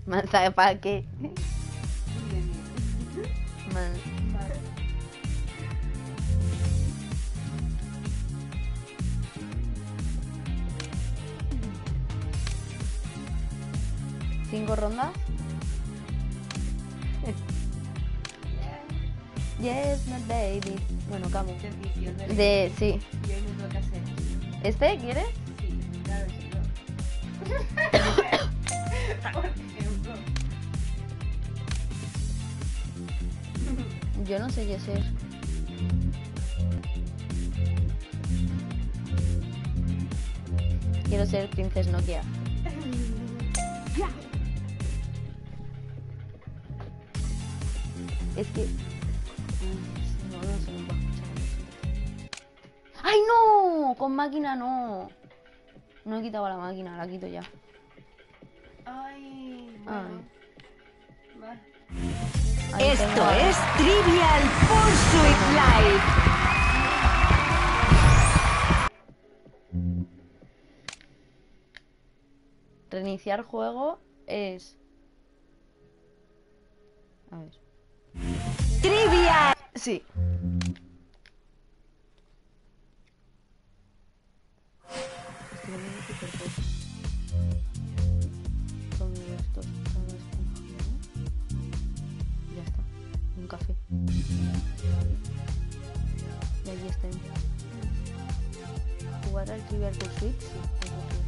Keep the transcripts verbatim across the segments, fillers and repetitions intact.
Manza, ¿para qué? Man... ¿Cinco rondas? Yes, my baby. Bueno, Camu. De, sí. ¿Este quieres? Sí, claro, sí, no. Por ejemplo. Yo no sé qué ser. Quiero ser Princess Nokia. Es que... No, no se me va a escuchar. ¡Ay, no! Con máquina no. No he quitado la máquina, la quito ya. Ay, bueno. Vale. Ahí Esto tengo a- es Trivial Pursuit Live. Reiniciar juego es... A ver. Trivial. Sí. Estoy comiendo súper poco. Comido esto, tostadas con jamón. Y ya está. Un café. Y allí está. ¿Jugar al Trivial Pursuit? Sí, es lo que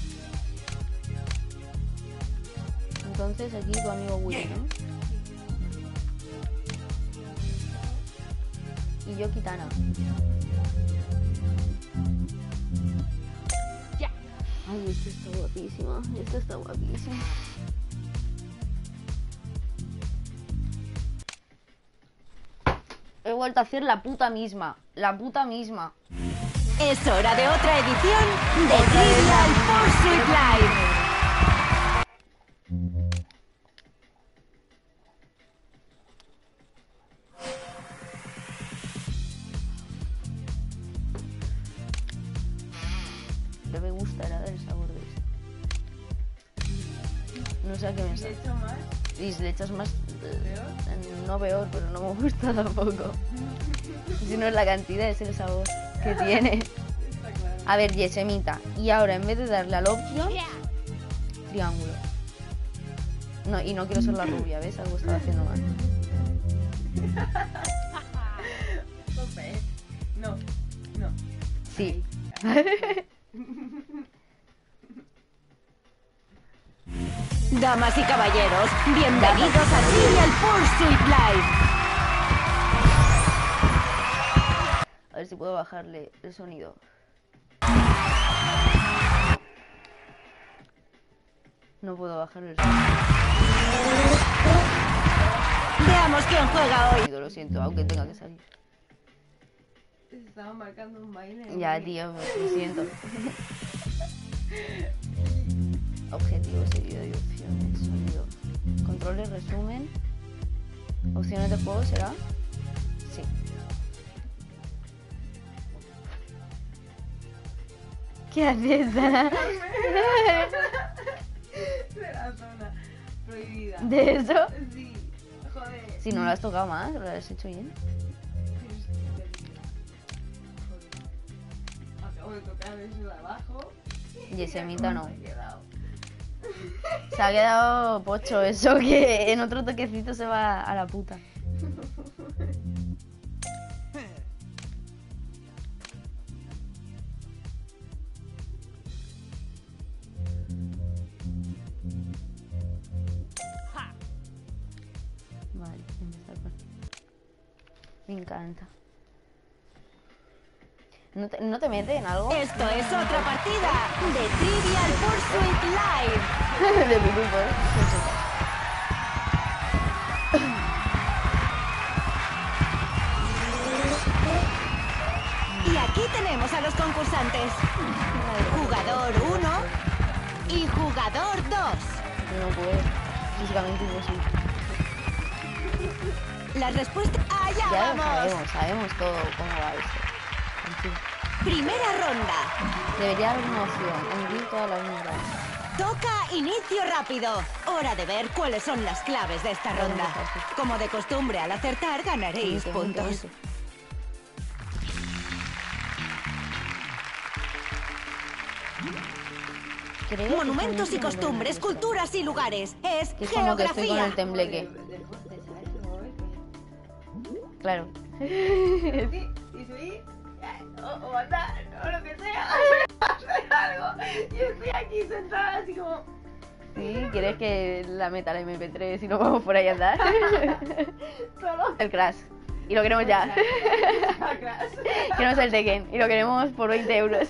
quiero. Entonces aquí tu amigo Willy, ¿no? Y yo Kitana. Ay, esta está guapísima. Esta está guapísima. He vuelto a hacer la puta misma. La puta misma. Es hora de otra edición de Trivial Pursuit Live. No me gustará el sabor de esto. No sé a qué me ¿Le sabe. echo más? Y si le echas más... eh, ¿Peor? No peor, pero no me gusta tampoco. Si no es la cantidad, es el sabor que tiene. Está claro. A ver, Yesemita. Y ahora, en vez de darle al option, triángulo. No, y no quiero ser la rubia, ¿ves? Algo estaba haciendo mal. Jope. No, no. Sí. Damas y caballeros, bienvenidos a Trivial Pursuit Live. A ver si puedo bajarle el sonido. No puedo bajarle el Veamos quién juega hoy. sonido, lo siento, aunque tenga que salir. Estaba marcando un baile. Ya, tío, lo siento. Objetivos, seguido y opciones, sonido. Controles, resumen. Opciones de juego, ¿será? Sí. ¿Qué haces? De la zona prohibida. ¿De eso? Sí, joder. Si no lo has tocado más, lo has hecho bien. Joder. Acabo de tocar eso de abajo. Yesemita no. Me he quedado. Se ha quedado pocho eso, que en otro toquecito se va a la puta. Vale, empezar por... Me encanta. ¿No te, ¿No te mete en algo? Esto es otra partida de Trivial Pursuit Live. De mi grupo, ¿eh? Y aquí tenemos a los concursantes. Jugador uno y jugador dos. No puedo. Físicamente imposible. Las respuestas... ¡Allá Ya lo vamos! sabemos, sabemos todo cómo va esto. En fin. Primera ronda. Debería haber una opción, unir todas las unidades. Toca inicio rápido. Hora de ver cuáles son las claves de esta ronda. Como de costumbre, al acertar ganaréis puntos. Creo que Monumentos son y costumbres, monumentos. culturas y lugares. Es Que es como que estoy con geografía. el tembleque. Deporte, ¿sabes? ¿Cómo ves? Claro. Sí, y subir, o, o andar, o lo que sea, hacer algo. Y estoy aquí sentada así como... Sí, ¿quieres que la meta la eme pe tres y nos vamos por ahí a andar? Solo. El Crash. Y lo queremos ya. Atrás. Queremos el Tekken. Y lo queremos por veinte euros.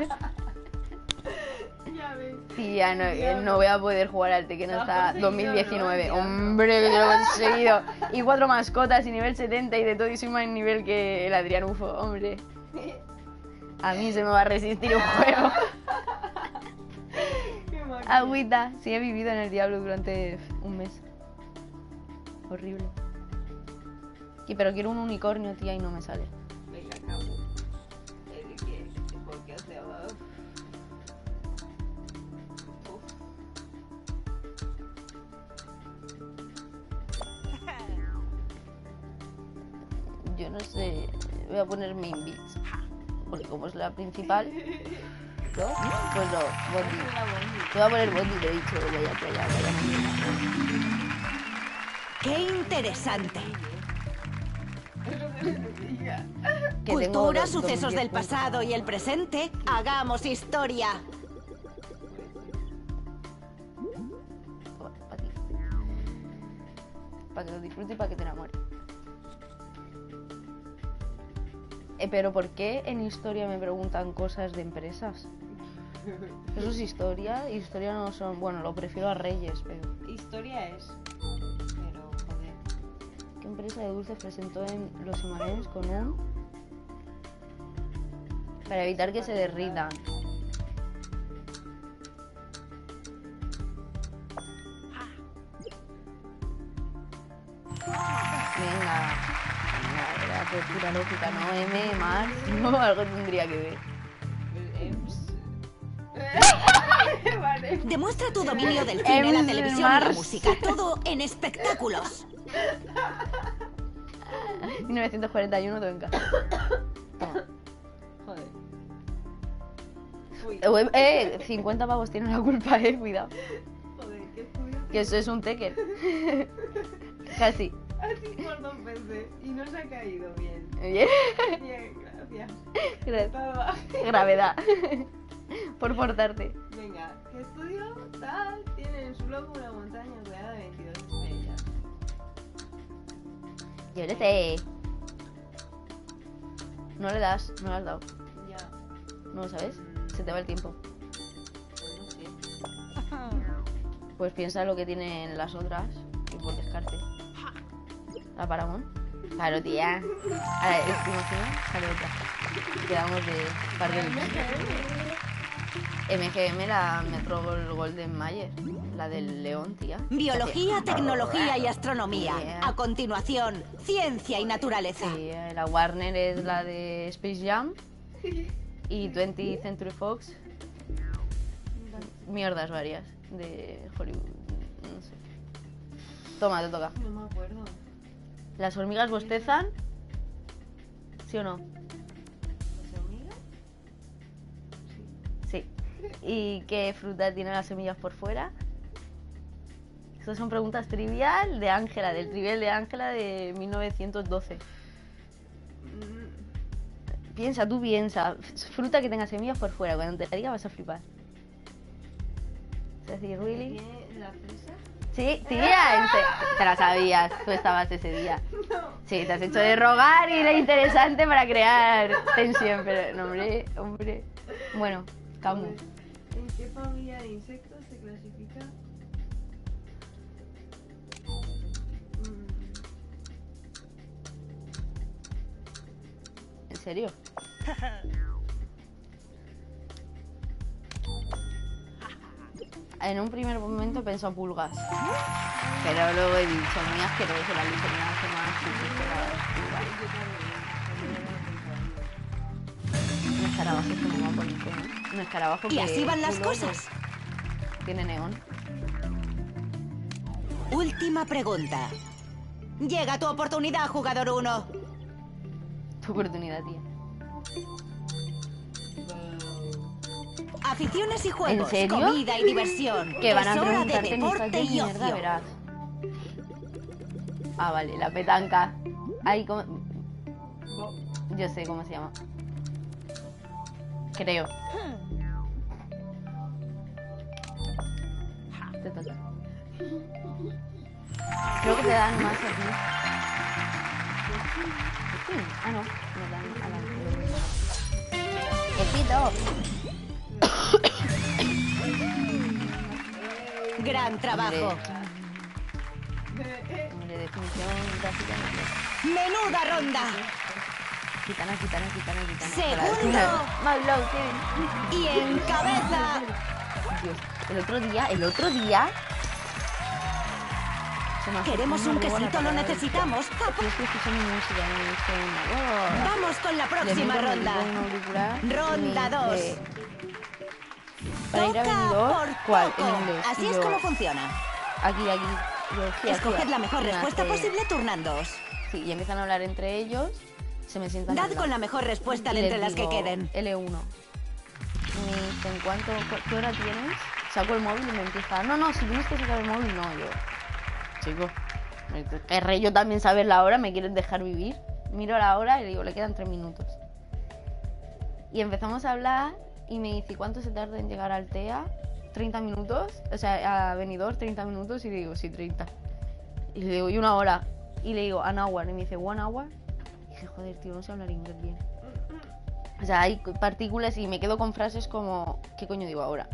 Ya ves. Sí, ya no, eh, no voy a poder jugar al Tekken Lo has hasta conseguido, dos mil diecinueve. ¿no? Ya. Hombre, que yo lo he conseguido. Y cuatro mascotas y nivel setenta y de todo. Y soy más nivel que el Adrián Ufo. Hombre, a mí se me va a resistir un juego. Qué máquina. Agüita. Sí, he vivido en el diablo durante un mes. Horrible. Y pero quiero un unicornio, tía, y no me sale. Venga, Camu. El que, porque o sea, va. Uf. Yo no sé. Voy a poner main beats. Porque como es la principal. ¿No? Pues no, Bondi. Mira, Bondi. Te voy a poner Bondi, te he dicho. Vaya, vaya, vaya. ¡Qué interesante! Es lo que necesita. Que tengo Cultura, dos- sucesos dos del diez puntos. pasado y el presente. Hagamos historia. Toma, pa' ti. Para que lo disfrutes y para que te enamores. Eh, pero ¿por qué en historia me preguntan cosas de empresas? Eso es historia. Historia no son... Bueno, lo prefiero a Reyes, pero... Historia es. Pero, joder. ¿Qué empresa de dulces presentó en los Himalayas con un... Para evitar que se derritan? Venga. Venga, era por pura lógica, ¿no? M, Mars, no, algo tendría que ver. El Ems. Vale. Demuestra tu dominio del cine, la Ems, televisión y la Mars. música. Todo en espectáculos. mil novecientos cuarenta y uno, todo en casa. Toma. Joder. Uy. Eh, eh, cincuenta pavos tienen la culpa, eh, cuidado. Joder, qué estudio. Que eso es un Tekken. Casi. Así por dos veces. Y no se ha caído bien. Bien. Bien, gracias. Gracias. Todo. Gravedad. Por portarte. Venga, ¿qué estudio tal tiene en su logo una montaña rodeada de veintidós estrellas? Yo le sé. No le das, no le has dado. Ya. ¿No lo sabes? Se te va el tiempo. Pues no sé. Pues piensa lo que tienen las otras y por descarte. La Paramount. Claro, tía. Ahora, ¿te imaginas? Sale otra. Quedamos de par de M G M, la Metro Gol- Golden Mayer. La del León, tía. Biología, tecnología y astronomía. Yeah. A continuación, ciencia y naturaleza. Sí, eh, la Warner es la de Space Jam. Y twentieth Century Fox. Mierdas varias de Hollywood. No sé. Toma, te toca. No me acuerdo. ¿Las hormigas bostezan? ¿Sí o no? ¿Las hormigas? Sí. ¿Y qué fruta tiene las semillas por fuera? Estas son preguntas trivial de Ángela, del trivial de Ángela de mil novecientos doce. Mm, Piensa, tú piensa. Fruta que tenga semillas por fuera. Cuando te la diga vas a flipar. Es decir, ¿really? ¿Tiene la fresa? Sí, tía, en se- te la sabías. Tú estabas ese día. Sí, te has hecho de rogar y lo interesante para crear tensión. Pero, no, hombre, hombre. Bueno, Camu. ¿En qué familia de insectos se clasifica? Mm, ¿En serio? En un primer momento pensé en pulgas. Pero luego he dicho, muy asqueroso la luz me hace más pulgas. Un escarabajo es como más bonito, ¿no? Un escarabajo Y que así van las culo, cosas. tiene neón. Última pregunta. Llega tu oportunidad, jugador uno. Tu oportunidad, tía. Aficiones y juegos, ¿En serio? comida y diversión. Que van a Es hora de preguntarte deporte y mierda, ocio. verás. Ah, vale, la petanca. Ahí como... Yo sé cómo se llama. Creo. Te toca. Creo que te dan más aquí. Sí. Ah, no. Me dan a la... ¡Quietito! Gran trabajo. Hombre, definición gráfica. Menuda ronda. Gitana, gitana, gitana, gitana. Segundo. Más low, Kevin. Y en cabeza. Dios, el otro día, el otro día... se me hace Queremos una un buena quesito, lo parada. necesitamos. Yo estoy escuchando música en el teléfono. Vamos con la Le próxima meto ronda. un auricular y Ronda me dos. dice, para ir a Toca Benidorm, por ¿cuál? poco. En inglés. Así Y es yo, como funciona. Aquí, aquí. Yo, sí, aquí, Escoged aquí. la mejor Y me respuesta hace- posible turnándoos. Sí, y empiezan a hablar entre ellos. Se me sientan Dad al lado. con la mejor respuesta Y de les entre las que digo, queden. L uno. Y me dicen, ¿cuánto, cu- ¿qué hora tienes? Saco el móvil y me empieza, no, no, si tienes que sacar el móvil, no, yo. Chico, me- querré yo también saber la hora, me quieren dejar vivir. Miro la hora y le digo, le quedan tres minutos. Y empezamos a hablar y me dice, ¿cuánto se tarda en llegar a Altea? treinta minutos, o sea, a Benidorm, treinta minutos, y le digo, sí, treinta. Y le digo, y una hora. Y le digo, an hour, y me dice, one hour. Y dije, joder, tío, no sé hablar inglés bien. O sea, hay partículas y me quedo con frases como, ¿qué coño digo ahora?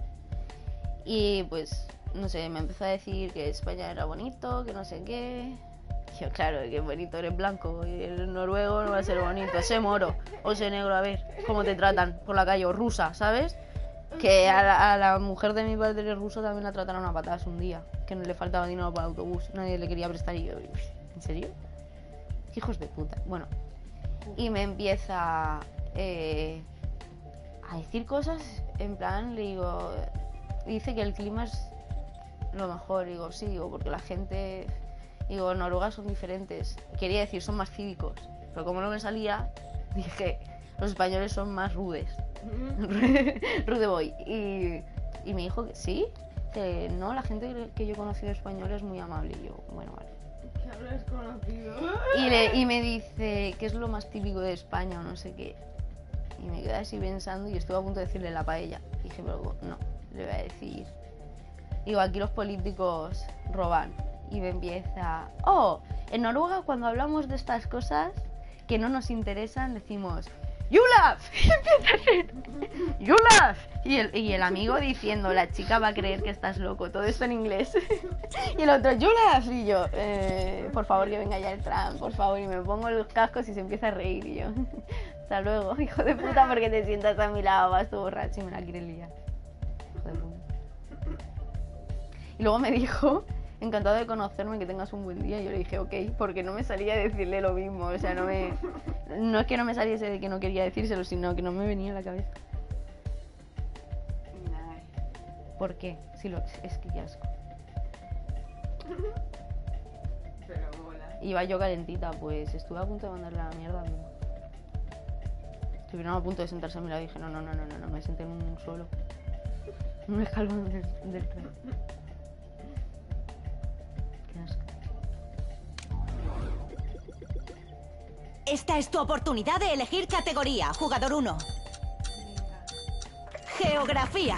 Y pues, no sé, me empezó a decir que España era bonito, que no sé qué. Y yo, claro, que bonito, eres blanco, y el noruego no va a ser bonito, sé moro, o sé negro, a ver cómo te tratan por la calle, o rusa, ¿sabes? Que a la, a la mujer de mi padre ruso también la trataron a patadas un día, que no le faltaba dinero para el autobús, nadie le quería prestar y yo, ¿en serio? ¿Qué hijos de puta? Bueno, y me empieza eh, a decir cosas, en plan, le digo, dice que el clima es lo mejor, digo, sí, digo, porque la gente, digo, Noruega son diferentes, quería decir, son más cívicos, pero como no me salía, dije, los españoles son más rudes. Rude boy. Y, y me dijo que sí, que no, la gente que yo he conocido española es muy amable. Y yo, bueno, vale. ¿Qué habrás conocido? Y, le, y me dice, ¿qué es lo más típico de España o no sé qué? Y me quedé así pensando y estuve a punto de decirle la paella. Y dije, pero no, le voy a decir. Digo, aquí los políticos roban. Y me empieza, oh, en Noruega cuando hablamos de estas cosas que no nos interesan, decimos, you laugh. Y empieza a hacer, you laugh. Y el, y el amigo diciendo, la chica va a creer que estás loco, todo esto en inglés. Y el otro, you laugh. Y yo, eh, por favor que venga ya el tram, por favor. Y me pongo los cascos y se empieza a reír. Y yo, hasta luego, hijo de puta, porque te sientas a mi lado, vas tú borracho y me la quieres liar. Hijo de puta. Y luego me dijo, encantado de conocerme, que tengas un buen día. Y yo le dije, ok, porque no me salía de decirle lo mismo. O sea, no me... No es que no me saliese de que no quería decírselo, sino que no me venía a la cabeza. ¿Por qué? Si lo... Es que ya asco. Pero mola. Iba yo calentita, pues estuve a punto de mandarle a la mierda, pero... Estuvieron a punto de sentarse a mi lado y dije, no, no, no, no, no, no, me senté en un suelo. En un escalón del, del tren. Qué asco. Esta es tu oportunidad de elegir categoría, jugador uno. Geografía.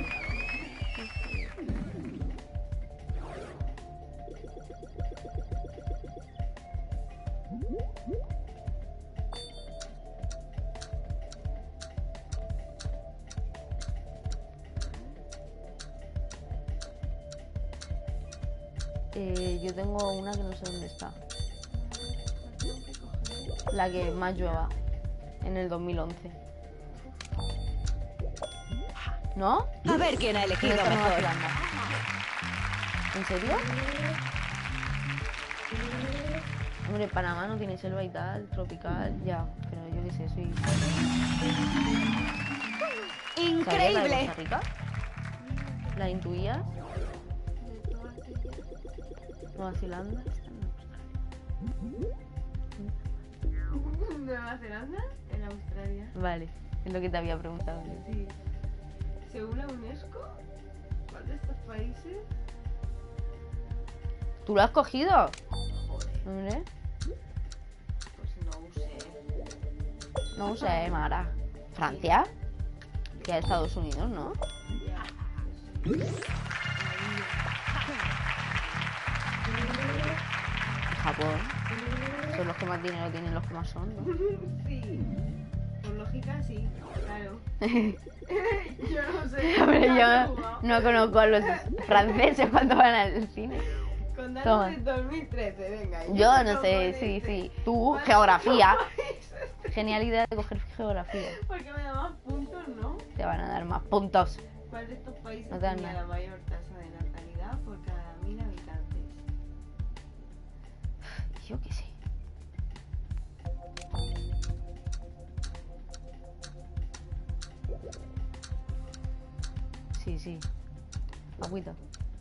Eh, yo tengo una que no sé dónde está. La que más llueva. En el dos mil once. ¿No? A ver quién ha ¿Dónde elegido está Nueva mejor. Zelanda? ¿En serio? Hombre, Panamá no tiene selva y tal, tropical, ya. Pero yo qué sé, soy... ¿Sabías la de Increíble. Costa Rica? ¿La intuías? De todas ellas. Nueva Zelanda. Nueva Zelanda, en Australia. Vale, es lo que te había preguntado yo. Sí. Según la UNESCO, ¿cuál de estos países? ¿Tú lo has cogido? Joder, Hombre, pues no sé. no sé, Mara. ¿Francia? Que a Estados Unidos, ¿no? Ya. Pues sí. Japón. Son los que más dinero tienen, los que más son, ¿no? Sí. Por lógica, sí, claro. Yo no sé. Hombre, ¿Has yo jugado? no conozco a los franceses cuando van al cine. Con datos Toma. de dos mil trece, venga. Yo no pongo sé, en sí, este. sí. Tú, ¿Cuál de geografía. estos países? Genial idea de coger geografía. Porque me da más puntos, ¿no? Te van a dar más puntos. ¿Cuál de estos países No te dan tenía nada. la mayor tasa de natalidad por cada mil habitantes? Yo qué sé. Sí, sí. Agüita.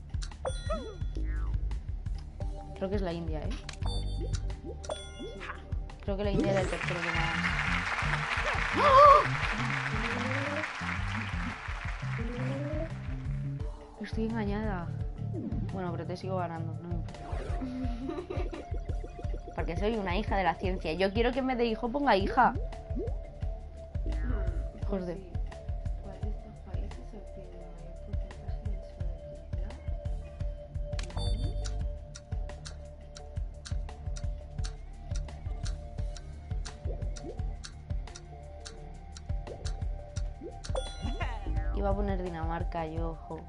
Creo que es la India, ¿eh? Creo que la India era el tercero que más. ¡Oh! Estoy engañada. Bueno, pero te sigo ganando, no me importa. Porque soy una hija de la ciencia. Yo quiero que en vez de hijo ponga hija. Hijos de- Sí. ¿Cuál de estos países obtiene el mayor porcentaje de su electricidad? Iba a poner Dinamarca, yo, ojo.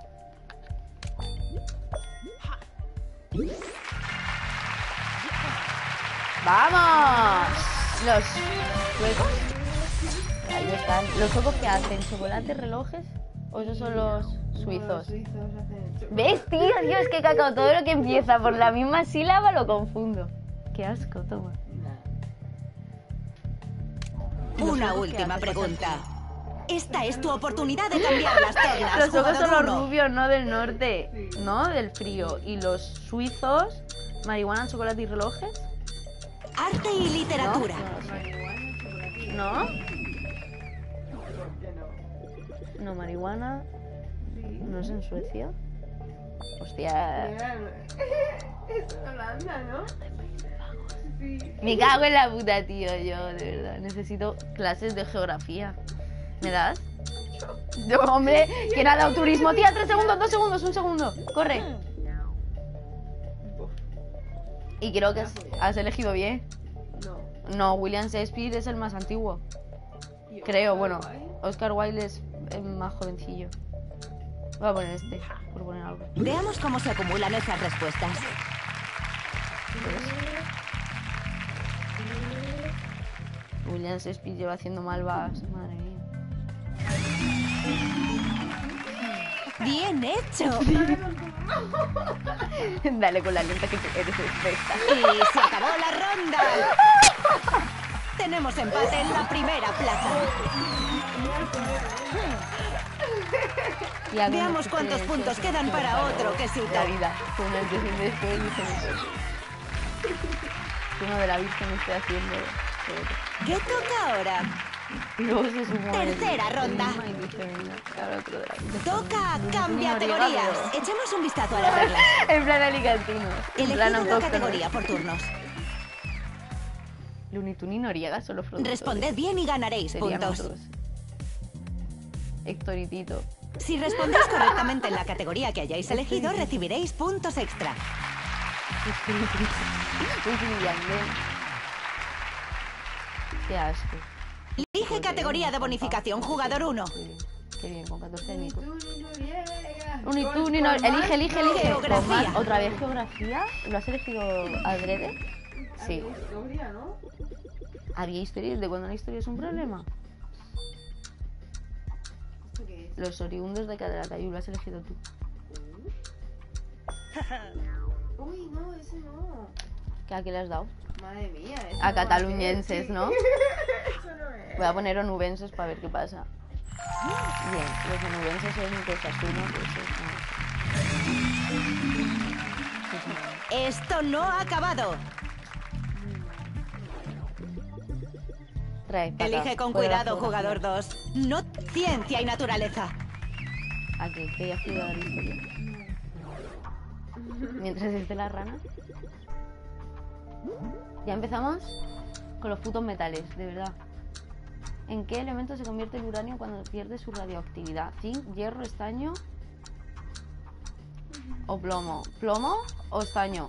¡Vamos! Los suecos. Ahí están. ¿Los suecos qué hacen? ¿Chocolate, relojes? ¿O esos son los suizos? Los suizos hacen chocolate. ¿Ves, tío? Tío, es que cacao, todo lo que empieza por la misma sílaba lo confundo. Qué asco, toma. Nah. Una suecos última qué hacen, pregunta. Esta es tu oportunidad de cambiar las tornas. Los suecos son jugador los uno. rubios, ¿no? Del norte, Sí. ¿no? Del frío. Y los suizos, marihuana, chocolate y relojes. Arte y literatura. No, no lo sé. Marihuana, chocolate. ¿No? ¿Por qué no? No, marihuana. Sí. ¿No es en Suecia? Hostia. Mira, es Holanda, ¿no? Sí. Me cago en la puta, tío. Yo, de verdad, necesito clases de geografía. ¿Me das? Yo, hombre, ¿quién ha dado turismo? Tía, tres segundos, dos segundos, un segundo. Corre. Y creo que has, has elegido bien. No. No, William Shakespeare es el más antiguo. Y Creo, Oscar bueno. Wilde. Oscar Wilde es el más jovencillo. Voy a poner este, por poner algo. Veamos cómo se acumulan esas respuestas. William Shakespeare lleva haciendo malvas. Madre mía. Bien hecho. Dale con la lenta que te- eres experta. Y se acabó la ronda. Tenemos empate en la primera plaza. Y hago Veamos un cuántos ejercicio puntos de quedan para otro que La cita. vida. Con el que siempre estoy diciendo. Uno de la Virgen estoy haciendo. ¿Qué toca ahora? Y luego se sumó el- Tercera el ronda. mismo y dice, venga, ahora otro de la Virgen. Toca Luni cambia Tuni categorías. Noriega, Echemos un vistazo a las reglas. pero- En plan alicantino. En Elegid plan una autóctono. categoría por turnos. Looney Tunes y Noriega son los productores. Responded bien y ganaréis Serían puntos. otros. Héctor y Tito. Si respondéis correctamente en la categoría que hayáis elegido, recibiréis puntos extra. Wisin y Yandel. Qué asco. Elige categoría de bonificación, jugador uno. Qué bien, qué bien, con catorce Looney añicos. Tunes, Noriega. Looney Con- Tunes, con no, elige, más, elige, no. elige. Geografía. Con más- ¿Otra vez geografía? ¿Lo has elegido adrede? Sí. Había historia, ¿no? ¿Había historia? ¿De cuándo la historia es un problema? ¿Esto qué es? Los oriundos de Calatayud, lo has elegido tú. Uy, no, ese no. ¿Qué, ¿A qué le has dado? Madre mía. eso A no cataluñenses, va ¿no? a ser, sí. Eso no es. Voy a poner onubenses para ver qué pasa. Bien, los onubenses son Osasuna, pues es... Esto no ha acabado. Trae, pata, Elige con fuera la cuidado, jugador fotografía. dos. No ciencia y naturaleza. Aquí, que ya estoy la historia. Mientras esté la rana. Ya empezamos con los putos metales, de verdad. ¿En qué elemento se convierte el uranio cuando pierde su radioactividad? ¿Zinc, hierro, estaño o plomo? ¿Plomo o estaño?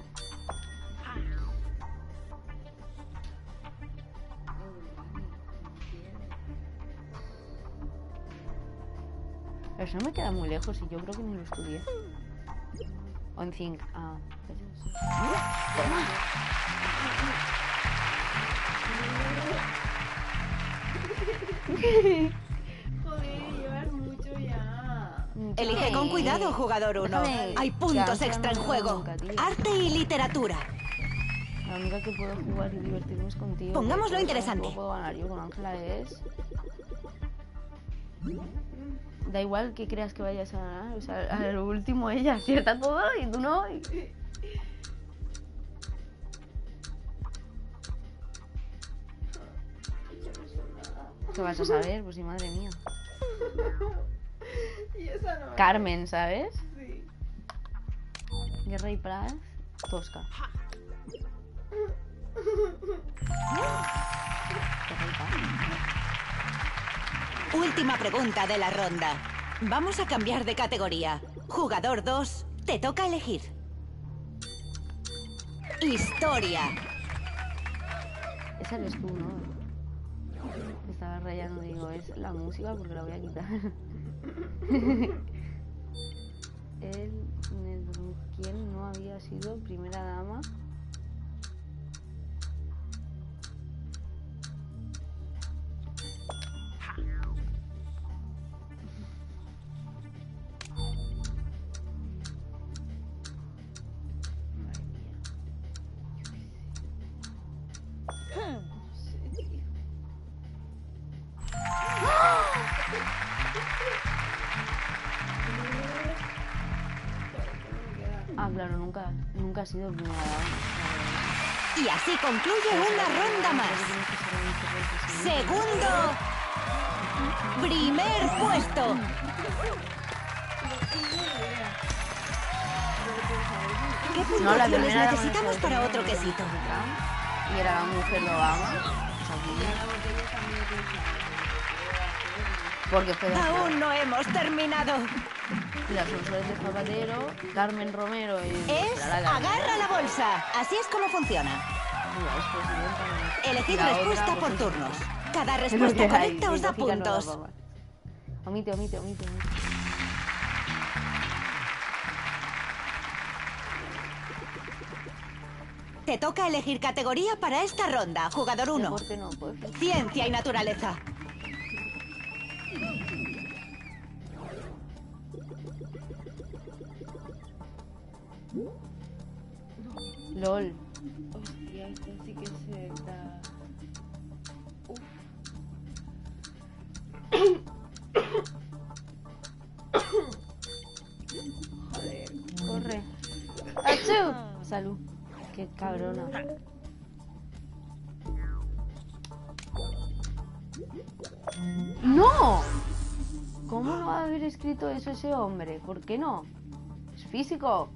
Eso no me queda muy lejos y yo creo que ni lo estudié. O en zinc. Ah, pues eso. Joder, llevas mucho ya. Elige con cuidado, jugador uno. Déjame, Hay que puntos ansia extra en no me juego. nunca, tío. Arte y literatura. La única que puedo jugar y divertirme es contigo. Pongámoslo porque interesante. ¿cómo puedo ganar yo con Ángela? Es... Da igual que creas que vayas a ganar. O sea, a lo último ella acierta todo y tú no. y- ¿Qué vas a saber? Pues sí, madre mía. Y esa no. Carmen, ¿sabes? Sí. Guerra y Praz, Tosca. Guerra y Paz. Última pregunta de la ronda. Vamos a cambiar de categoría. Jugador dos, te toca elegir. Historia. Esa eres tú, ¿no? Me estaba rayando, digo, es la música porque la voy a quitar. El ¿quién no había sido primera dama? Ah, claro, nunca, nunca ha sido primera dama. Y así concluye una ronda más. Segundo. Primer puesto. ¿Qué No, la puntuaciones primera dama necesitamos de para Estados otro Unidos quesito? fue Trump, y era la mujer de Obama. O sea, porque fue de Aún no hemos terminado. Y las Ursules de Zapatero, Carmen Romero y... Es la Carmena. agarra la bolsa. Así es como funciona. Mira, es presidenta, ¿no? Elegid Y la respuesta otra, por pues, turnos. Cada es respuesta lo que hay, correcta os da mi lógica no da puntos. pa' más. Omite, omite, omite, omite. Te toca elegir categoría para esta ronda. Jugador uno. Deporte no, pues. Ciencia y naturaleza. LOL. Hostia, esto sí que se da. Uf. Joder. Corre. ¡Achú! Salud. Qué cabrona. ¡No! ¿Cómo no va a haber escrito eso ese hombre? ¿Por qué no? Es físico.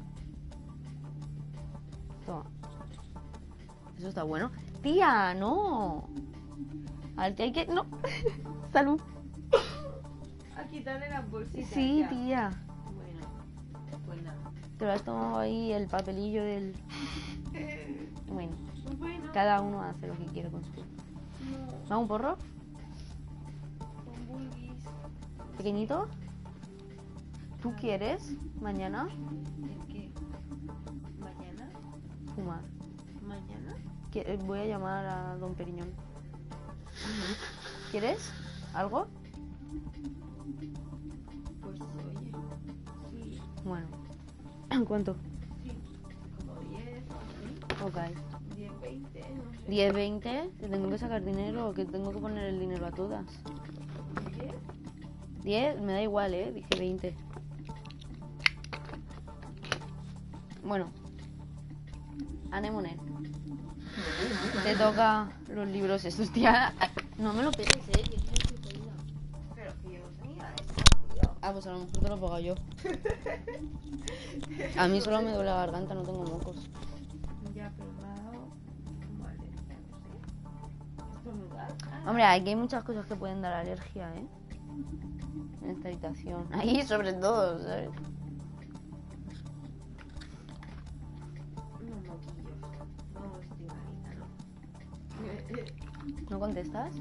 Toma. Eso está bueno. Tía, no. Al que hay que... No. Salud. A quitarle las bolsitas. Sí, ya. tía. Bueno, pues nada. Te lo has tomado ahí el papelillo del... Bueno, Bueno, cada uno hace lo que quiere con su... no, ¿Me hago un porro? con bulbis. ¿Pequeñito? ¿Tú quieres mañana ¿El qué? ¿Mañana? fumar? ¿Mañana? Que- eh, Voy a llamar a Don Periñón. ¿Quieres algo? Pues oye, sí, Bueno. ¿Cuánto? sí, como diez o Ok. así, diez, veinte, no sé. diez, veinte. Te tengo que sacar dinero, que tengo que poner el dinero a todas. ¿Diez? diez, me da igual, ¿eh? Dije veinte. Bueno. Anemone. Te toca los libros estos, tía. No me lo pegues, ¿eh? Que estoy jodida. Pero que yo no tenía eso, tío. Ah, pues a lo mejor te lo he pegado yo. A mí solo me duele la garganta, no tengo mocos. Ya, pero me ha dado como alergia, no sé. ¿Estornudar? Ah, Hombre, aquí hay muchas cosas que pueden dar alergia, ¿eh? En esta habitación. Ahí, sobre todo, ¿sabes? unos moquillos. No estoy malita, ¿no? ¿No contestas?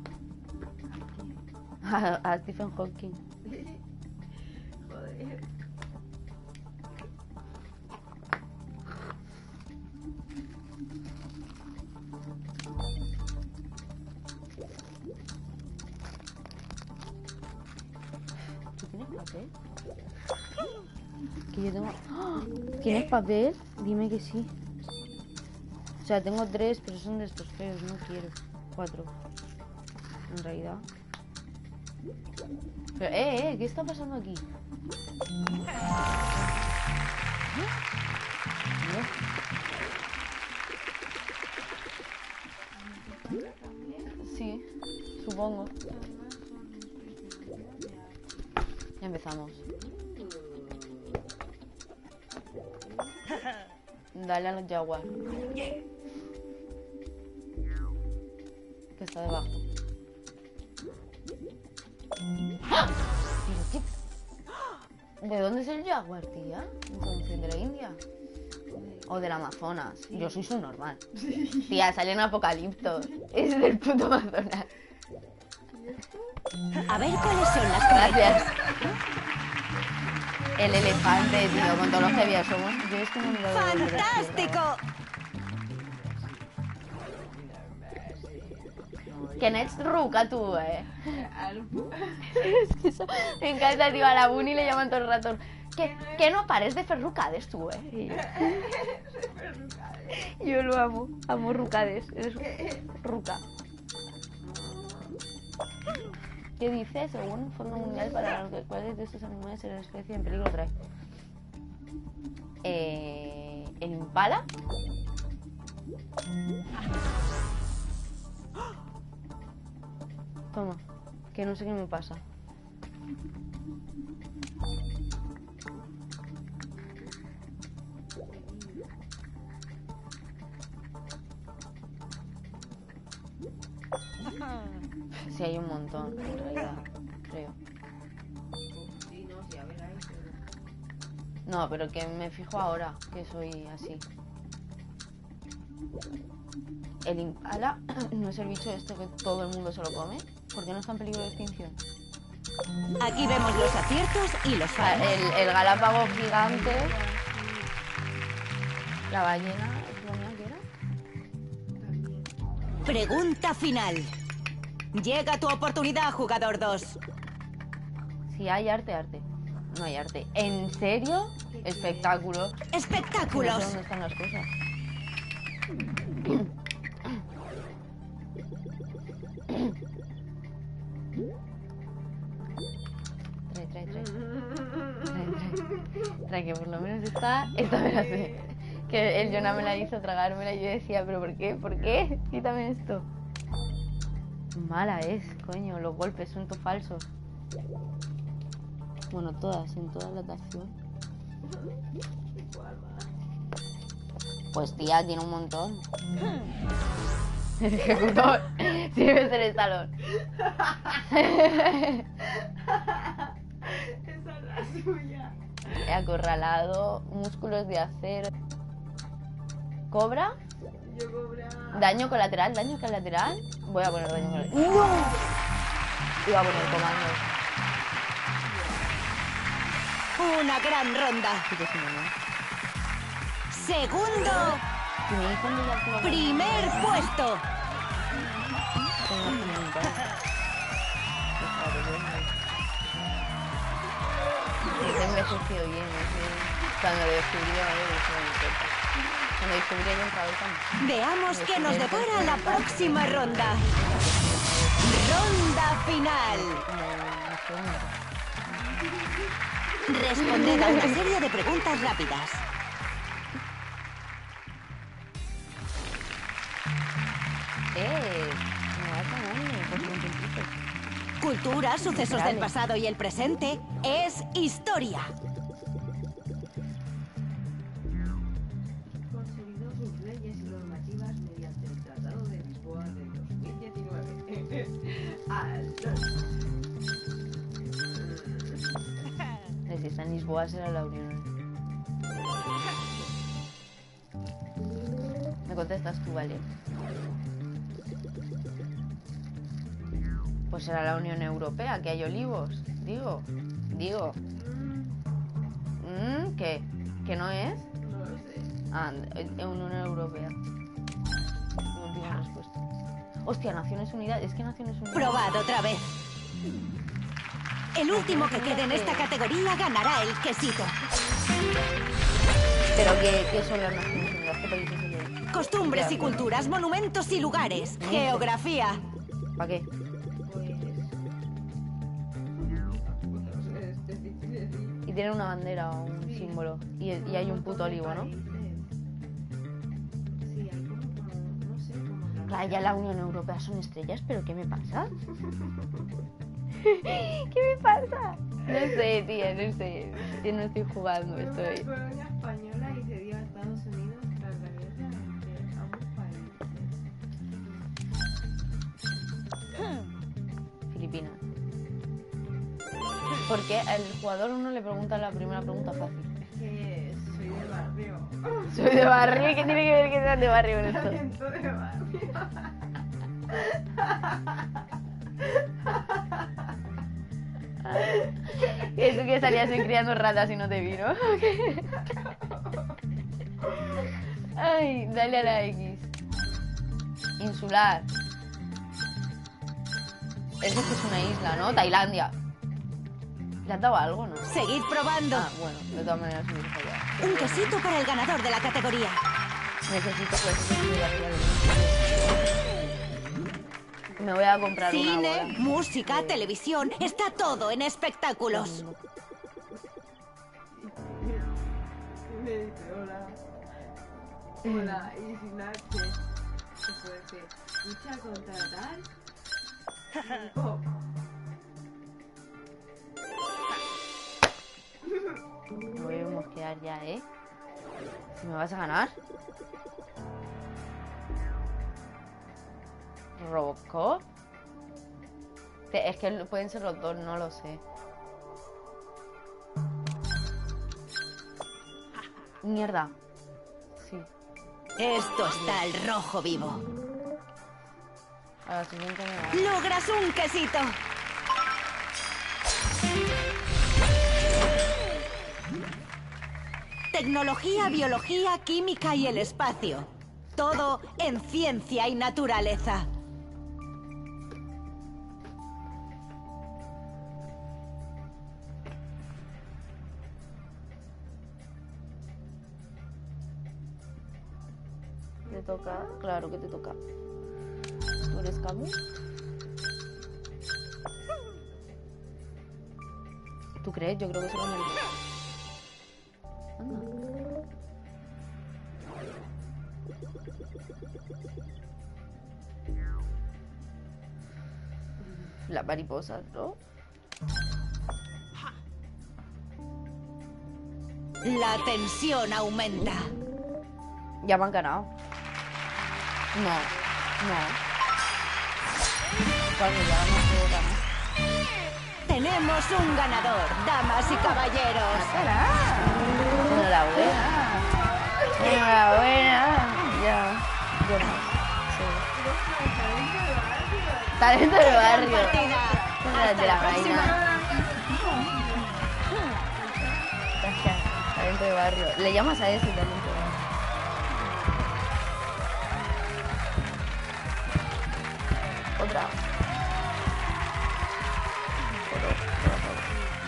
A, a Stephen Hawking. Joder. ¿Tú tienes papel? Que yo tengo... ¡Ah! ¿Tienes papel? Dime que sí. O sea, tengo tres, pero son de estos feos, no quiero. Cuatro. En realidad. Pero, eh, eh, ¿qué está pasando aquí? ¿Eh? Sí, supongo. Ya empezamos. Dale a los jaguar. Que está debajo. ¡Ah! ¿Pero qué? ¿De dónde es el jaguar, tía? Entonces, ¿de la India? O del Amazonas. Yo soy su normal. Tía, sale en Apocalipto. Es del puto Amazonas. A ver cuáles son las Gracias. correctas. El elefante, tío, con todos los que había somos. Yo es que no me lo veo de la ¡Fantástico! Que no ets ruca, tú, eh. Al- Es que eso me encanta, tío. A la Buni le llaman todo el rato. Que, que no pares de fer rucades, tú, eh. Y yo, yo lo amo. Amo rucades. Eres ruca. ¿Qué dice? Según el Fondo Mundial, para los que cuáles de estos animales es la especie en peligro trae. Eh, ¿El impala? Toma, que no sé qué me pasa. Sí, hay un montón, en realidad, creo. Sí, no, sí, a ver ahí, pero... No, pero que me fijo ahora, que soy así. El impala no es el bicho este que todo el mundo se lo come. ¿Por qué no está en peligro de extinción? Aquí vemos los aciertos y los Ah, fallos. El, el galápago gigante. La ballena, ¿es lo mío que era? Pregunta final. Llega tu oportunidad, jugador dos. Si hay arte, arte. No hay arte. ¿En serio? Espectáculo. No sé Espectáculos. dónde están las cosas. Trae, trae, trae. Trae, trae. Trae, que por lo menos esta, esta me la sé. Que el Jonah me la hizo tragármela y yo decía, ¿pero por qué? ¿Por qué? Quítame esto. Mala es, coño, los golpes son todos falsos. Bueno, todas, en toda la atracción. Pues tía, tiene un montón. El ejecutor. Sí, debe ser el salón. Esa es la suya. Acorralado, músculos de acero. Cobra, Yo cobra... daño colateral, daño colateral. Voy a poner daño colateral. ¡No! Iba a poner comando. Una gran ronda. Sí que sí, ¿no? Segundo. Si me dicen de la clover, Primer puesto. tengo que preguntar. Se envejeció bien, ¿eh? Cuando lo descubrió, ¿eh? Eso no me importa. Cuando descubrí yo entraba también. Veamos qué nos depara la próxima ronda. Ronda final. Responded a una serie de preguntas rápidas. Eh, me va a poner pues un tiempito. Cultura, sucesos Vale. del pasado y el presente es historia. Consolidó sus leyes y normativas mediante el Tratado de Lisboa de dos mil diecinueve. Al Si está en Lisboa será la Unión. Me contestas tú, vale. Pues será la Unión Europea, que hay olivos. Digo, digo. Mm, ¿Qué? ¿Que no es? No lo sé. Ah, en Unión Europea. Última respuesta. Hostia, Naciones Unidas. Es que Naciones Unidas. Probad otra vez. El último que quede en esta categoría ganará el quesito. Pero ¿qué, qué son las Naciones Unidas? ¿Qué países son ellos? Costumbres y culturas, monumentos y lugares. Geografía. ¿Para qué? Pues. No sé, es difícil decir. Y tienen una bandera o un Sí. símbolo. Y, y hay un puto olivo, ¿no? Sí, hay como, como no sé, como Claro, ya la Unión Europea son estrellas, pero ¿qué me pasa? ¿Qué me pasa? No sé, tía, no sé. Yo no estoy jugando, Fue una estoy... colonia española y cedió a Estados Unidos tras la guerra entre ambos países. Filipinas. Porque al jugador uno le pregunta la primera pregunta fácil. Que soy de barrio. Soy de barrio, ¿qué tiene que ver que seas de barrio con esto? Talento de barrio. ¿Y tú que salías en criando ratas y no te vino? Ay, dale a la X. Insular. Eso que es una isla, ¿no? Tailandia. ¿Le has dado algo, no? Seguid probando. Ah, bueno, de todas maneras me dijo ya. Un quesito para el ganador de la categoría. Necesito pues geografía de... Me voy a comprar una Cine, bola. música, televisión, está todo en espectáculos. Me dice hola. Hola, y sin H. Se puede decir, lucha contra tal. Oh. Me voy a mosquear ya, ¿eh? Si me vas a ganar. ¿Robocop? Te- Es que pueden ser los dos, no lo sé. Mierda. Sí. Esto está al rojo vivo. A la siguiente me va. Logras un quesito. Tecnología, biología, química y el espacio. Todo en ciencia y naturaleza. ¿Te toca? Claro que te toca. ¿Tú eres Camus? ¿Tú crees? Yo creo que solo me... Anda. Las mariposas, ¿no? La tensión aumenta. Ya me han ganado. No, no. Cuando ya no puedo ganar. Tenemos un ganador, damas y caballeros. Enhorabuena. Enhorabuena. Ya. Yo no. Sí. Talento de barrio. Partida. Hasta Hasta la próxima. Gracias. Talento de barrio. Le llamas a ese talento de barrio. Otra. Oro, oro, oro.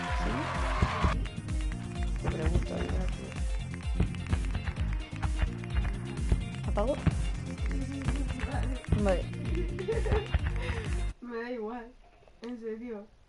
¿Sí? Te pregunto, gracias. ¿Apago? Vale. Me da igual. En serio.